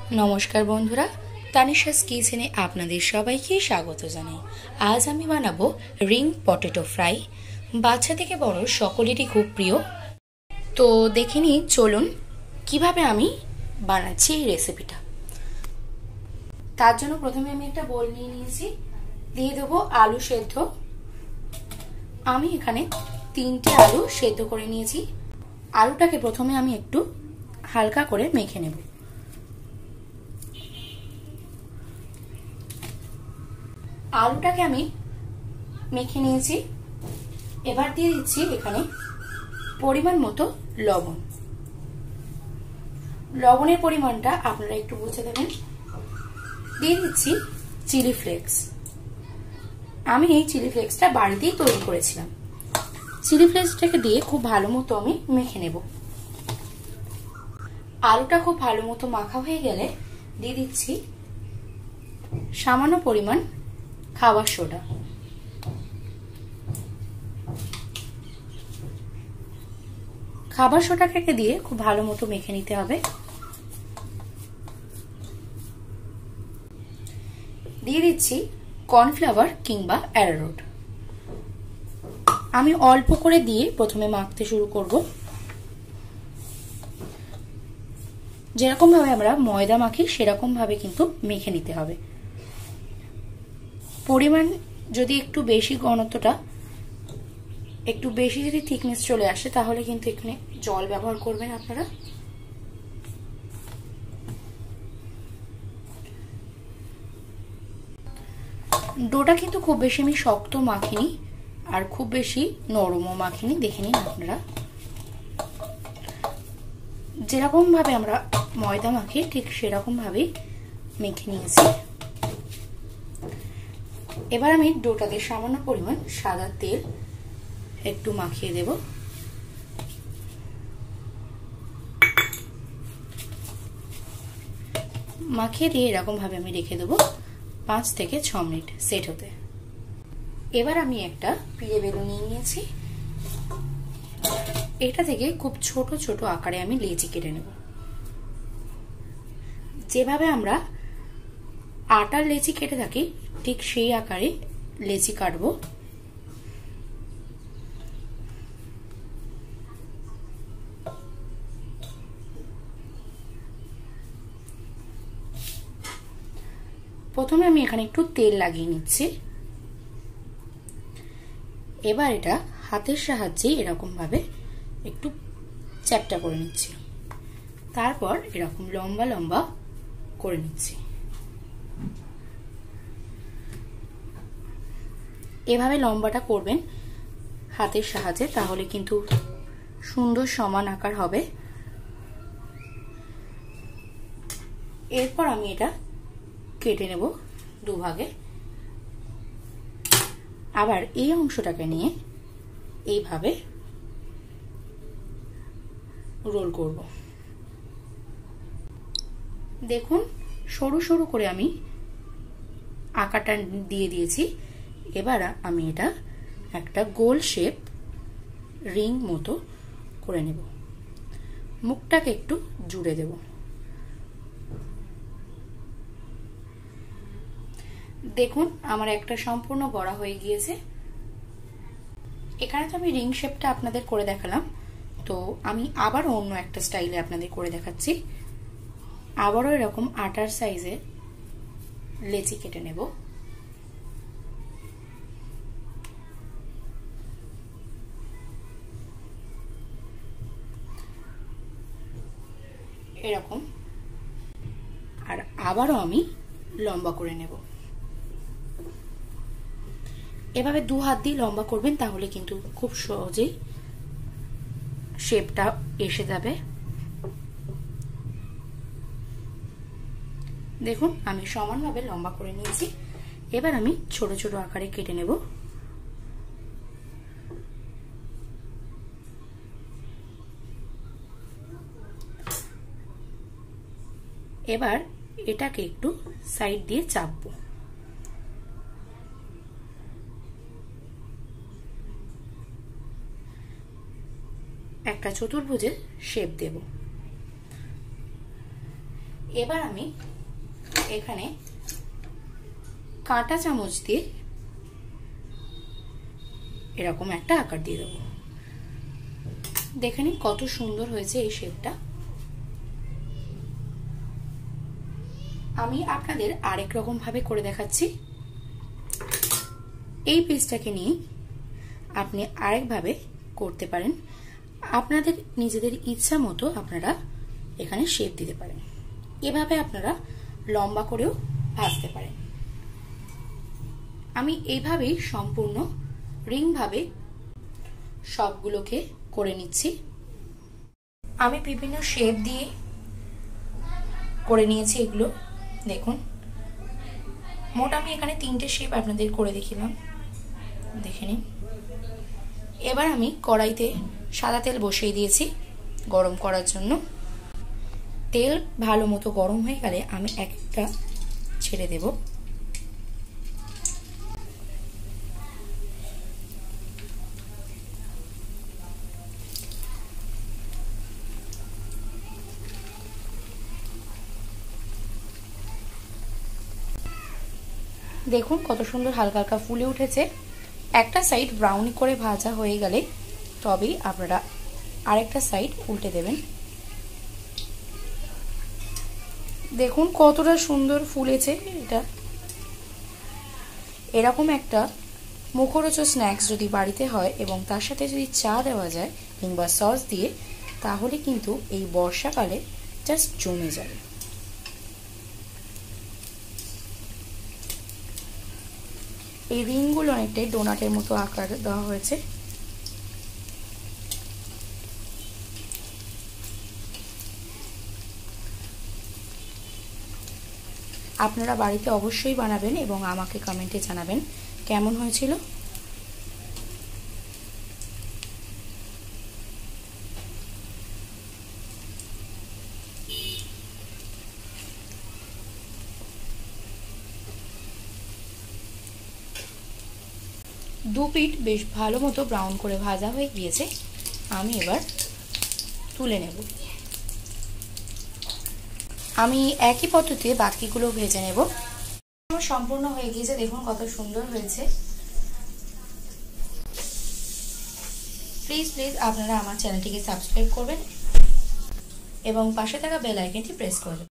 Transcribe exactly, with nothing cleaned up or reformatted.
नमस्कार बंधुरा तानिशास किचेने आपनादेर सबाइके स्वागत जानाई। आज आमी बानाबो रिंग पटेटो फ्राई। बाच्चा थेके बड़ो सकलेरই खूब प्रिय। तो देखे नि चलुन किभाबे आमी बानाচ্ছি এই রেসিপিটা। তার জন্য প্রথমে আমি একটা বোল নিয়ে নিয়েছি, দিয়ে দেব আলু সেদ্ধ। আমি এখানে তিনটে আলু সেদ্ধ করে নিয়েছি। আলুটাকে প্রথমে আমি একটু হালকা করে মেখে নেব। আলুটাকে আমি মেখে নিয়েছি। এবার দিয়ে দিচ্ছি এখানে পরিমাণ মতো লবণ। লবণের পরিমাণটা আপনারা একটু বুঝে দেবেন। দিয়ে দিচ্ছি চিলি ফ্লেক্স। আমি এই চিলি ফ্লেক্সটা বাড়িতেই তৈরি করেছিলাম। চিলি ফ্লেক্সটাকে দিয়ে খুব ভালো মতো আমি মেখে নেব। আলুটা খুব ভালো মতো মাখা হয়ে গেলে দিয়ে দিচ্ছি সামান্য পরিমাণ খাবার সোডা। খাবার সোডাটাকে দিয়ে খুব ভালো মতো মেখে নিতে হবে। দিয়ে দিচ্ছি কর্নফ্লাওয়ার কিংবা অ্যারারুট। আমি অল্প করে দিয়ে প্রথমে মাখতে শুরু করব। যেরকম ভাবে আমরা ময়দা মাখি সেরকম ভাবে কিন্তু মেখে নিতে হবে। পরিমাণ যদি একটু বেশি, ঘনত্বটা একটু বেশি যদি থিকনেস চলে আসে তাহলে কিন্তু এখানে জল ব্যবহার করবেন আপনারা। ডোটা কিন্তু খুব বেশি আমি শক্ত মাখিনি আর খুব বেশি নরমও মাখিনি, দেখে নিন আপনারা। যেরকম ভাবে আমরা ময়দা মাখি ঠিক সেরকম ভাবেই মেখে নিয়েছি। এবার আমি ডোটাতে সামান্য পরিমাণ সাদা তেল একটু মাখিয়ে দেব। মাখিয়ে দিয়ে এরকম ভাবে আমি রেখে দেবো পাঁচ থেকে ছ মিনিট সেট হতে। এবার আমি একটা পিড়ে বেলুন নিয়ে নিয়েছি। এটা থেকে খুব ছোট ছোট আকারে আমি লেচি কেটে নেব। যেভাবে আমরা আটার লেচি কেটে থাকি ঠিক সেই আকারে লেচি কাটবো। প্রথমে আমি এখানে একটু তেল লাগিয়ে নিচ্ছি। এবার এটা হাতের সাহায্যে এরকম ভাবে একটু চ্যাপ্টা করে নিচ্ছি। তারপর এরকম লম্বা লম্বা করে নিচ্ছি। এভাবে লম্বাটা করবেন হাতের সাহায্যে, তাহলে কিন্তু সুন্দর সমান আকার হবে। এরপর আমি এটা কেটে নেব দুভাগে। আবার এই অংশটাকে নিয়ে এইভাবে রোল করব। দেখুন সরু সরু করে আমি আকারটা দিয়ে দিয়েছি। এবার আমি এটা একটা গোল শেপ রিং মতো করে নেব। মুখটাকে একটু জুড়ে দেব। দেখুন আমার একটা সম্পূর্ণ গড়া হয়ে গিয়েছে। এখানে তো আমি রিং শেপটা আপনাদের করে দেখালাম, তো আমি আবার অন্য একটা স্টাইলে আপনাদের করে দেখাচ্ছি। আবারও এরকম আটার সাইজে লেচি কেটে নেব। এরকম, আর আবারও আমি লম্বা করে নেব। এভাবে দু হাত দিয়ে লম্বা করবেন, তাহলে কিন্তু খুব সহজেই শেপটা এসে যাবে। দেখুন আমি সমানভাবে লম্বা করে নিয়েছি। এবার আমি ছোট ছোট আকারে কেটে নেব। এবার এটাকে একটু সাইড দিয়ে চাপবো। একটা চতুর্ভুজের শেপ দেব। এবার আমি এখানে কাঁটা চামচ দিয়ে এরকম একটা আকার দিয়ে দেবো। দেখে নিন কত সুন্দর হয়েছে এই শেপটা। আমি আপনাদের আরেক রকম ভাবে করে দেখাচ্ছি। এই পিসটাকে নিয়ে আপনি আরেকভাবে করতে পারেন। আপনাদের নিজেদের ইচ্ছা মতো আপনারা এখানে শেপ দিতে পারেন। এভাবে আপনারা লম্বা করেও ভাজতে পারেন। আমি এইভাবেই সম্পূর্ণ রিং ভাবে সবগুলোকে করে নিচ্ছি। আমি বিভিন্ন শেপ দিয়ে করে নিয়েছি এগুলো। দেখুন মোট আমি এখানে তিনটে শেপ আপনাদের করে দেখিলাম, দেখে নিন। এবার আমি কড়াইতে সাদা তেল বসিয়ে দিয়েছি গরম করার জন্য। তেল ভালো মতো গরম হয়ে গেলে আমি একটা ছেড়ে দেব। দেখুন কত সুন্দর হালকা হালকা ফুলে উঠেছে। একটা সাইড ব্রাউন করে ভাজা হয়ে গেলে তবেই আপনারা আরেকটা সাইড উল্টে দেবেন। দেখুন কতটা সুন্দর ফুলেছে এটা। এরকম একটা মুখরোচক স্ন্যাক্স যদি বাড়িতে হয় এবং তার সাথে যদি চা দেওয়া যায় কিংবা সস দিয়ে, তাহলে কিন্তু এই বর্ষাকালে জাস্ট জমে যাবে। এই রিংগুলো অনেকটাই ডোনাটের মতো আকার দেওয়া হয়েছে। আপনারা বাড়িতে অবশ্যই বানাবেন এবং আমাকে কমেন্টে জানাবেন কেমন হয়েছিল। দু পিঠ বেশ ভালো মতো ব্রাউন করে ভাজা হয়ে গিয়েছে। আমি এবার তুলে নেব। আমি একই পদ্ধতিতে বাকিগুলো ভেজে নেব। সম্পূর্ণ হয়ে গিয়েছে, দেখুন কত সুন্দর হয়েছে। প্লিজ প্লিজ আপনারা আমার চ্যানেলটিকে সাবস্ক্রাইব করবেন এবং পাশে থাকা বেল আইকনটি প্রেস করবেন।